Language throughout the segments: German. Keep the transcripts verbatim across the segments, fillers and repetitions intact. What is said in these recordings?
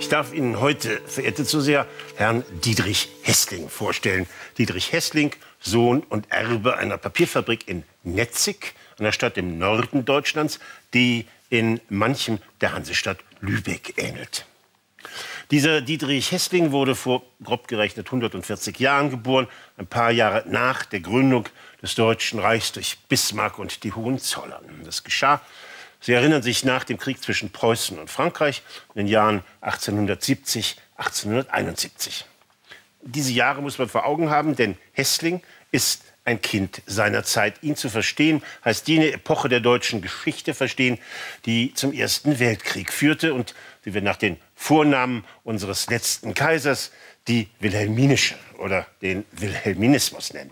Ich darf Ihnen heute, verehrte Zuseher, Herrn Dietrich Hässling vorstellen. Dietrich Hässling, Sohn und Erbe einer Papierfabrik in Netzig, einer Stadt im Norden Deutschlands, die in manchem der Hansestadt Lübeck ähnelt. Dieser Dietrich Hässling wurde vor grob gerechnet hundertvierzig Jahren geboren, ein paar Jahre nach der Gründung des Deutschen Reichs durch Bismarck und die Hohenzollern. Das geschah, Sie erinnern sich, nach dem Krieg zwischen Preußen und Frankreich in den Jahren achtzehnhundertsiebzig, achtzehnhunderteinundsiebzig. Diese Jahre muss man vor Augen haben, denn Hässling ist ein Kind seiner Zeit. Ihn zu verstehen, heißt jene Epoche der deutschen Geschichte verstehen, die zum Ersten Weltkrieg führte und die wir nach den Vornamen unseres letzten Kaisers die wilhelminische oder den Wilhelminismus nennen.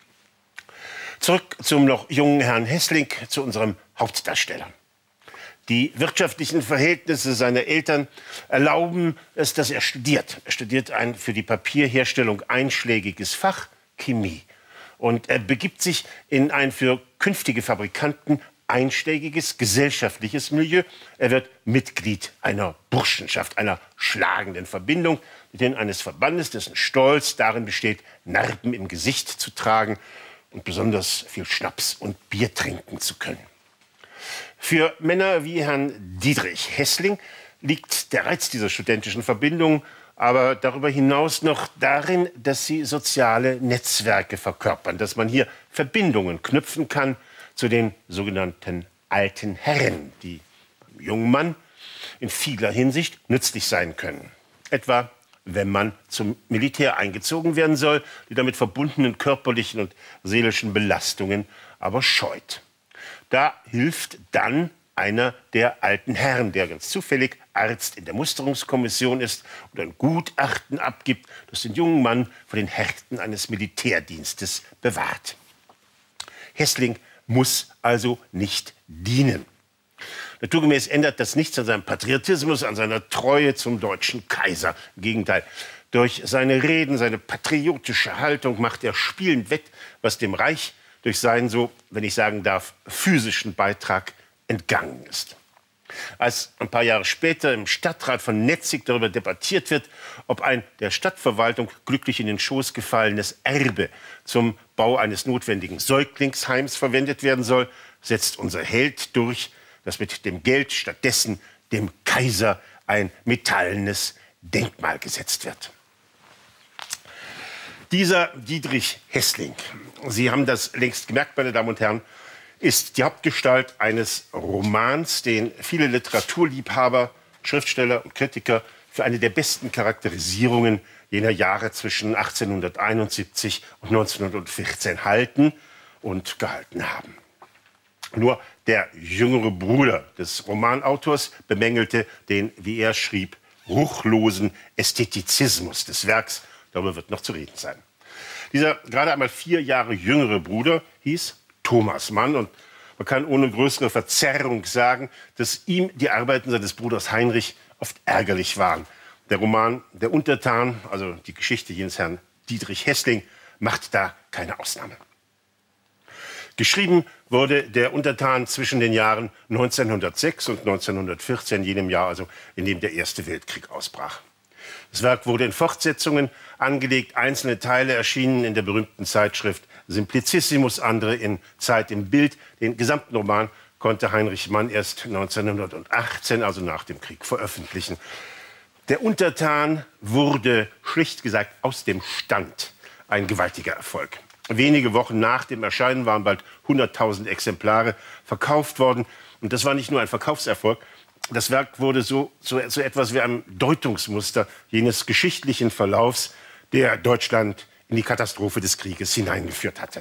Zurück zum noch jungen Herrn Hässling, zu unserem Hauptdarsteller. Die wirtschaftlichen Verhältnisse seiner Eltern erlauben es, dass er studiert. Er studiert ein für die Papierherstellung einschlägiges Fach, Chemie. Und er begibt sich in ein für künftige Fabrikanten einschlägiges gesellschaftliches Milieu. Er wird Mitglied einer Burschenschaft, einer schlagenden Verbindung, mit denen eines Verbandes, dessen Stolz darin besteht, Narben im Gesicht zu tragen und besonders viel Schnaps und Bier trinken zu können. Für Männer wie Herrn Dietrich Hässling liegt der Reiz dieser studentischen Verbindung aber darüber hinaus noch darin, dass sie soziale Netzwerke verkörpern, dass man hier Verbindungen knüpfen kann zu den sogenannten alten Herren, die einem jungen Mann in vieler Hinsicht nützlich sein können. Etwa, wenn man zum Militär eingezogen werden soll, die damit verbundenen körperlichen und seelischen Belastungen aber scheut. Da hilft dann einer der alten Herren, der ganz zufällig Arzt in der Musterungskommission ist und ein Gutachten abgibt, das den jungen Mann vor den Härten eines Militärdienstes bewahrt. Hässling muss also nicht dienen. Naturgemäß ändert das nichts an seinem Patriotismus, an seiner Treue zum deutschen Kaiser. Im Gegenteil, durch seine Reden, seine patriotische Haltung macht er spielend wett, was dem Reich durch seinen, so, wenn ich sagen darf, physischen Beitrag entgangen ist. Als ein paar Jahre später im Stadtrat von Netzig darüber debattiert wird, ob ein der Stadtverwaltung glücklich in den Schoß gefallenes Erbe zum Bau eines notwendigen Säuglingsheims verwendet werden soll, setzt unser Held durch, dass mit dem Geld stattdessen dem Kaiser ein metallenes Denkmal gesetzt wird. Dieser Dietrich Hässling, Sie haben das längst gemerkt, meine Damen und Herren, ist die Hauptgestalt eines Romans, den viele Literaturliebhaber, Schriftsteller und Kritiker für eine der besten Charakterisierungen jener Jahre zwischen achtzehnhunderteinundsiebzig und neunzehnhundertvierzehn halten und gehalten haben. Nur der jüngere Bruder des Romanautors bemängelte den, wie er schrieb, ruchlosen Ästhetizismus des Werks. Darüber wird noch zu reden sein. Dieser gerade einmal vier Jahre jüngere Bruder hieß Thomas Mann und man kann ohne größere Verzerrung sagen, dass ihm die Arbeiten seines Bruders Heinrich oft ärgerlich waren. Der Roman Der Untertan, also die Geschichte jenes Herrn Dietrich Hässling, macht da keine Ausnahme. Geschrieben wurde Der Untertan zwischen den Jahren neunzehnhundertsechs und neunzehnhundertvierzehn, jenem Jahr also, in dem der Erste Weltkrieg ausbrach. Das Werk wurde in Fortsetzungen angelegt, einzelne Teile erschienen in der berühmten Zeitschrift Simplicissimus, andere in Zeit im Bild. Den gesamten Roman konnte Heinrich Mann erst neunzehnhundertachtzehn, also nach dem Krieg, veröffentlichen. Der Untertan wurde schlicht gesagt aus dem Stand ein gewaltiger Erfolg. Wenige Wochen nach dem Erscheinen waren bald hunderttausend Exemplare verkauft worden. Und das war nicht nur ein Verkaufserfolg. Das Werk wurde so, so, so etwas wie ein Deutungsmuster jenes geschichtlichen Verlaufs, der Deutschland in die Katastrophe des Krieges hineingeführt hatte.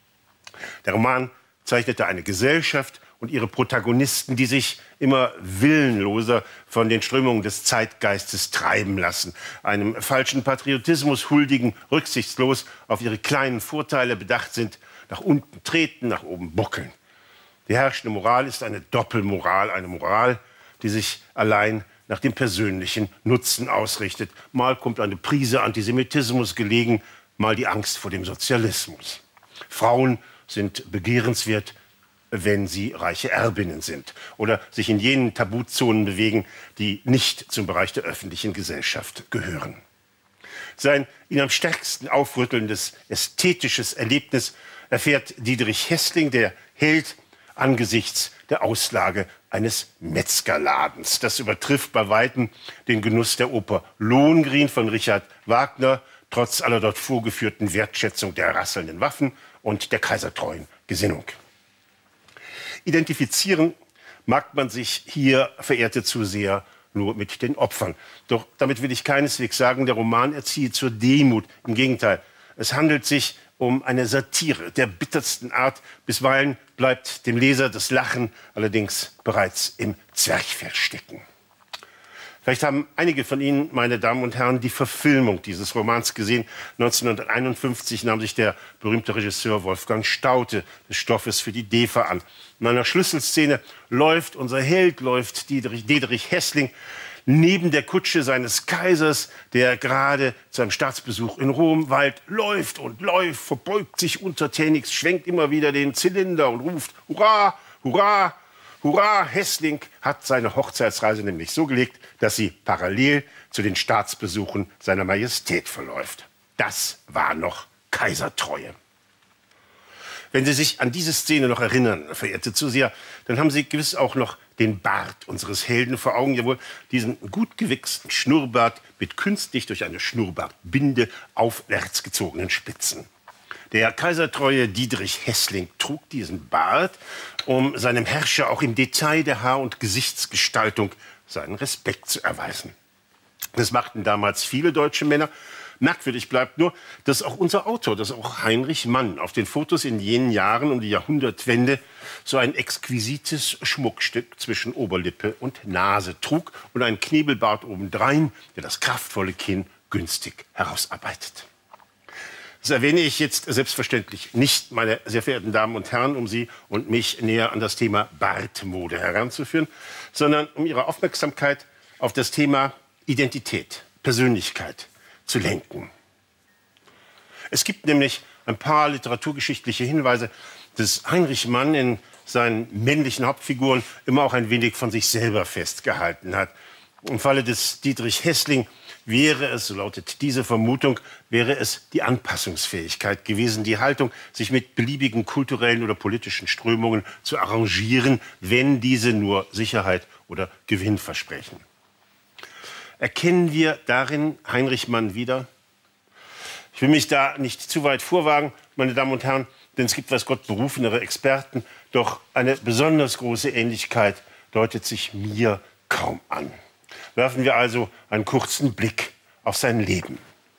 Der Roman zeichnete eine Gesellschaft und ihre Protagonisten, die sich immer willenloser von den Strömungen des Zeitgeistes treiben lassen, einem falschen Patriotismus huldigen, rücksichtslos auf ihre kleinen Vorteile bedacht sind, nach unten treten, nach oben buckeln. Die herrschende Moral ist eine Doppelmoral, eine Moral, die sich allein nach dem persönlichen Nutzen ausrichtet. Mal kommt eine Prise Antisemitismus gelegen, mal die Angst vor dem Sozialismus. Frauen sind begehrenswert, wenn sie reiche Erbinnen sind oder sich in jenen Tabuzonen bewegen, die nicht zum Bereich der öffentlichen Gesellschaft gehören. Sein ihn am stärksten aufrüttelndes ästhetisches Erlebnis erfährt Dietrich Hässling, der Held, angesichts der Auslage eines Metzgerladens. Das übertrifft bei weitem den Genuss der Oper Lohengrin von Richard Wagner, trotz aller dort vorgeführten Wertschätzung der rasselnden Waffen und der kaisertreuen Gesinnung. Identifizieren mag man sich hier, verehrte Zuseher, nur mit den Opfern. Doch damit will ich keineswegs sagen, der Roman erziehe zur Demut. Im Gegenteil, es handelt sich um eine Satire der bittersten Art. Bisweilen bleibt dem Leser das Lachen allerdings bereits im Zwerchfell stecken. Vielleicht haben einige von Ihnen, meine Damen und Herren, die Verfilmung dieses Romans gesehen. neunzehnhunderteinundfünfzig nahm sich der berühmte Regisseur Wolfgang Staudte des Stoffes für die D E F A an. In einer Schlüsselszene läuft unser Held, läuft Dietrich, Dietrich Hässling, neben der Kutsche seines Kaisers, der gerade zu einem Staatsbesuch in Rom weilt, läuft und läuft, verbeugt sich untertänigst, schwenkt immer wieder den Zylinder und ruft Hurra, Hurra, Hurra. Hässling hat seine Hochzeitsreise nämlich so gelegt, dass sie parallel zu den Staatsbesuchen seiner Majestät verläuft. Das war noch Kaisertreue. Wenn Sie sich an diese Szene noch erinnern, verehrte Zuseher, dann haben Sie gewiss auch noch den Bart unseres Helden vor Augen, jawohl, diesen gut gewichsten Schnurrbart mit künstlich durch eine Schnurrbartbinde aufwärts gezogenen Spitzen. Der kaisertreue Dietrich Hässling trug diesen Bart, um seinem Herrscher auch im Detail der Haar- und Gesichtsgestaltung seinen Respekt zu erweisen. Das machten damals viele deutsche Männer. Merkwürdig bleibt nur, dass auch unser Autor, dass auch Heinrich Mann auf den Fotos in jenen Jahren um die Jahrhundertwende so ein exquisites Schmuckstück zwischen Oberlippe und Nase trug und einen Knebelbart obendrein, der das kraftvolle Kinn günstig herausarbeitet. Das erwähne ich jetzt selbstverständlich nicht, meine sehr verehrten Damen und Herren, um Sie und mich näher an das Thema Bartmode heranzuführen, sondern um Ihre Aufmerksamkeit auf das Thema Identität, Persönlichkeit zu lenken. Es gibt nämlich ein paar literaturgeschichtliche Hinweise, dass Heinrich Mann in seinen männlichen Hauptfiguren immer auch ein wenig von sich selber festgehalten hat. Im Falle des Dietrich Hässling wäre es, so lautet diese Vermutung, wäre es die Anpassungsfähigkeit gewesen, die Haltung, sich mit beliebigen kulturellen oder politischen Strömungen zu arrangieren, wenn diese nur Sicherheit oder Gewinn versprechen. Erkennen wir darin Heinrich Mann wieder? Ich will mich da nicht zu weit vorwagen, meine Damen und Herren, denn es gibt, weiß Gott, berufenere Experten. Doch eine besonders große Ähnlichkeit deutet sich mir kaum an. Werfen wir also einen kurzen Blick auf sein Leben.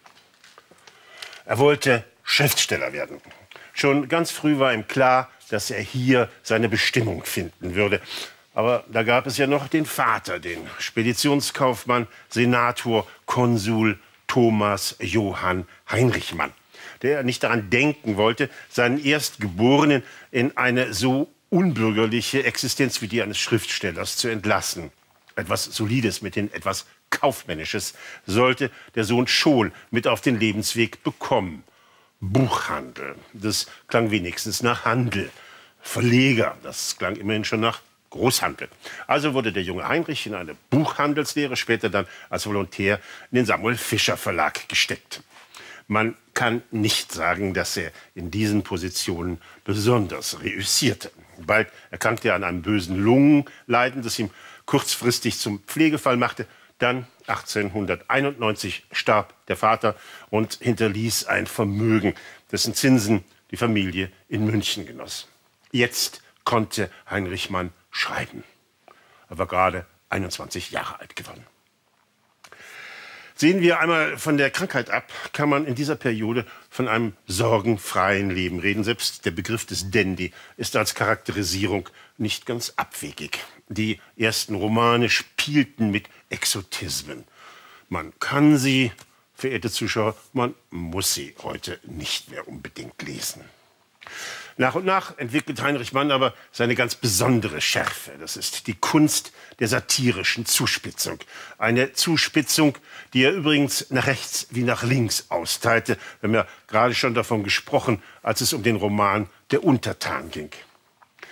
Er wollte Schriftsteller werden. Schon ganz früh war ihm klar, dass er hier seine Bestimmung finden würde. Aber da gab es ja noch den Vater, den Speditionskaufmann, Senator, Konsul Thomas Johann Heinrich Mann, der nicht daran denken wollte, seinen Erstgeborenen in eine so unbürgerliche Existenz wie die eines Schriftstellers zu entlassen. Etwas Solides mit den etwas Kaufmännisches sollte der Sohn schon mit auf den Lebensweg bekommen. Buchhandel, das klang wenigstens nach Handel. Verleger, das klang immerhin schon nach Großhandel. Also wurde der junge Heinrich in eine Buchhandelslehre, später dann als Volontär in den Samuel Fischer Verlag gesteckt. Man kann nicht sagen, dass er in diesen Positionen besonders reüssierte. Bald erkrankte er an einem bösen Lungenleiden, das ihm kurzfristig zum Pflegefall machte. Dann achtzehnhunderteinundneunzig starb der Vater und hinterließ ein Vermögen, dessen Zinsen die Familie in München genoss. Jetzt konnte Heinrich Mann schreiben. Er war gerade einundzwanzig Jahre alt geworden. Sehen wir einmal von der Krankheit ab, kann man in dieser Periode von einem sorgenfreien Leben reden. Selbst der Begriff des Dandy ist als Charakterisierung nicht ganz abwegig. Die ersten Romane spielten mit Exotismen. Man kann sie, verehrte Zuschauer, man muss sie heute nicht mehr unbedingt lesen. Nach und nach entwickelt Heinrich Mann aber seine ganz besondere Schärfe. Das ist die Kunst der satirischen Zuspitzung. Eine Zuspitzung, die er übrigens nach rechts wie nach links austeilte. Wir haben ja gerade schon davon gesprochen, als es um den Roman Der Untertan ging.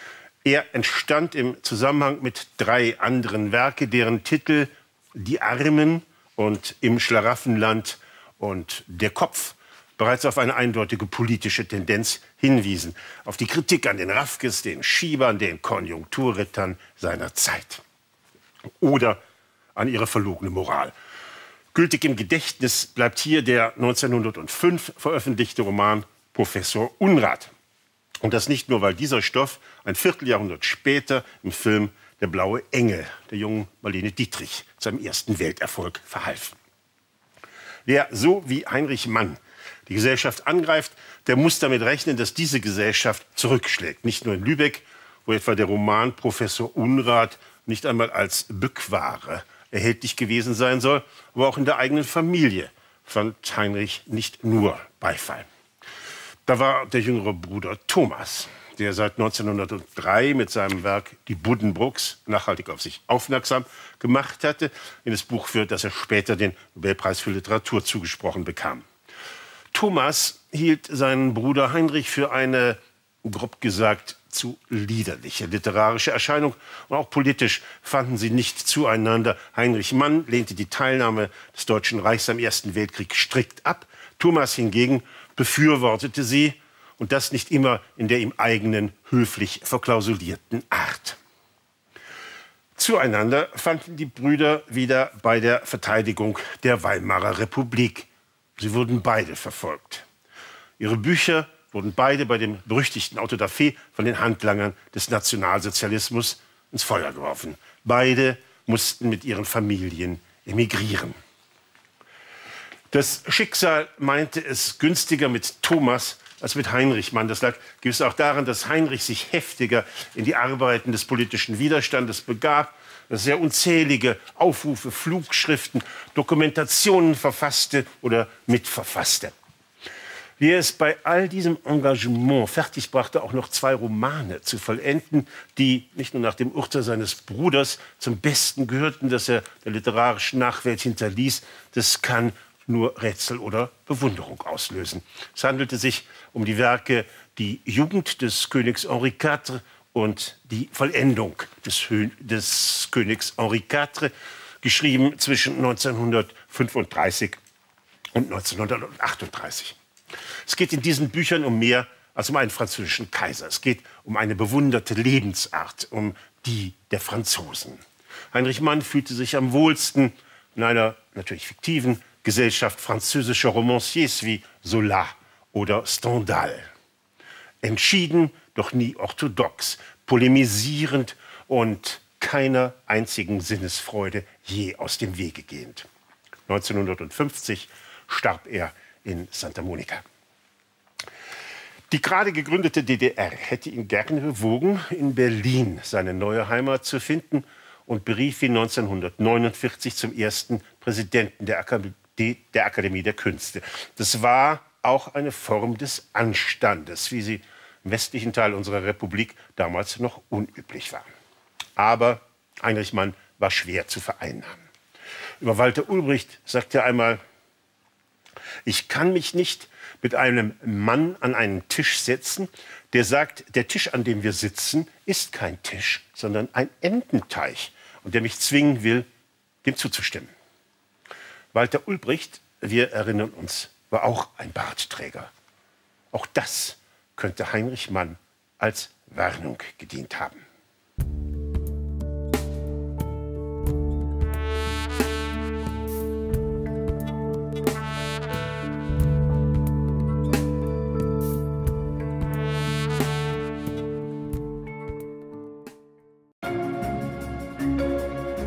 Er entstand im Zusammenhang mit drei anderen Werken, deren Titel Die Armen und Im Schlaraffenland und Der Kopf bereits auf eine eindeutige politische Tendenz hinwiesen, auf die Kritik an den Raffkes, den Schiebern, den Konjunkturrittern seiner Zeit oder an ihre verlogene Moral. Gültig im Gedächtnis bleibt hier der neunzehnhundertfünf veröffentlichte Roman Professor Unrat. Und das nicht nur, weil dieser Stoff ein Vierteljahrhundert später im Film Der blaue Engel der jungen Marlene Dietrich zu einem ersten Welterfolg verhalf. Wer so wie Heinrich Mann die Gesellschaft angreift, der muss damit rechnen, dass diese Gesellschaft zurückschlägt. Nicht nur in Lübeck, wo etwa der Roman Professor Unrat nicht einmal als Bückware erhältlich gewesen sein soll, aber auch in der eigenen Familie fand Heinrich nicht nur Beifall. Da war der jüngere Bruder Thomas, der seit neunzehnhundertdrei mit seinem Werk Die Buddenbrooks nachhaltig auf sich aufmerksam gemacht hatte, in das Buch führt, das er später den Nobelpreis für Literatur zugesprochen bekam. Thomas hielt seinen Bruder Heinrich für eine, grob gesagt, zu liederliche literarische Erscheinung. Und auch politisch fanden sie nicht zueinander. Heinrich Mann lehnte die Teilnahme des Deutschen Reichs am Ersten Weltkrieg strikt ab. Thomas hingegen befürwortete sie, und das nicht immer in der ihm eigenen, höflich verklausulierten Art. Zueinander fanden die Brüder wieder bei der Verteidigung der Weimarer Republik. Sie wurden beide verfolgt. Ihre Bücher wurden beide bei dem berüchtigten Autodafé von den Handlangern des Nationalsozialismus ins Feuer geworfen. Beide mussten mit ihren Familien emigrieren. Das Schicksal meinte es günstiger mit Thomas als mit Heinrich Mann. Das lag gewiss auch daran, dass Heinrich sich heftiger in die Arbeiten des politischen Widerstandes begab, dass er unzählige Aufrufe, Flugschriften, Dokumentationen verfasste oder mitverfasste. Wie er es bei all diesem Engagement fertigbrachte, auch noch zwei Romane zu vollenden, die nicht nur nach dem Urteil seines Bruders zum Besten gehörten, das er der literarischen Nachwelt hinterließ, das kann nur Rätsel oder Bewunderung auslösen. Es handelte sich um die Werke Die Jugend des Königs Henri der Vierte und Die Vollendung des, des Königs Henri der Vierte, geschrieben zwischen neunzehnhundertfünfunddreißig und neunzehnhundertachtunddreißig. Es geht in diesen Büchern um mehr als um einen französischen Kaiser. Es geht um eine bewunderte Lebensart, um die der Franzosen. Heinrich Mann fühlte sich am wohlsten in einer natürlich fiktiven Gesellschaft französischer Romanciers wie Zola oder Stendhal. Entschieden, doch nie orthodox, polemisierend und keiner einzigen Sinnesfreude je aus dem Wege gehend. neunzehnhundertfünfzig starb er in Santa Monica. Die gerade gegründete D D R hätte ihn gerne bewogen, in Berlin seine neue Heimat zu finden, und berief ihn neunzehnhundertneunundvierzig zum ersten Präsidenten der Akademie, der Akademie der Künste. Das war auch eine Form des Anstandes, wie sie im westlichen Teil unserer Republik damals noch unüblich war. Aber Heinrich Mann war schwer zu vereinnahmen. Über Walter Ulbricht sagte er einmal: Ich kann mich nicht mit einem Mann an einen Tisch setzen, der sagt, der Tisch, an dem wir sitzen, ist kein Tisch, sondern ein Ententeich, und der mich zwingen will, dem zuzustimmen. Walter Ulbricht, wir erinnern uns, war auch ein Bartträger. Auch das könnte Heinrich Mann als Warnung gedient haben.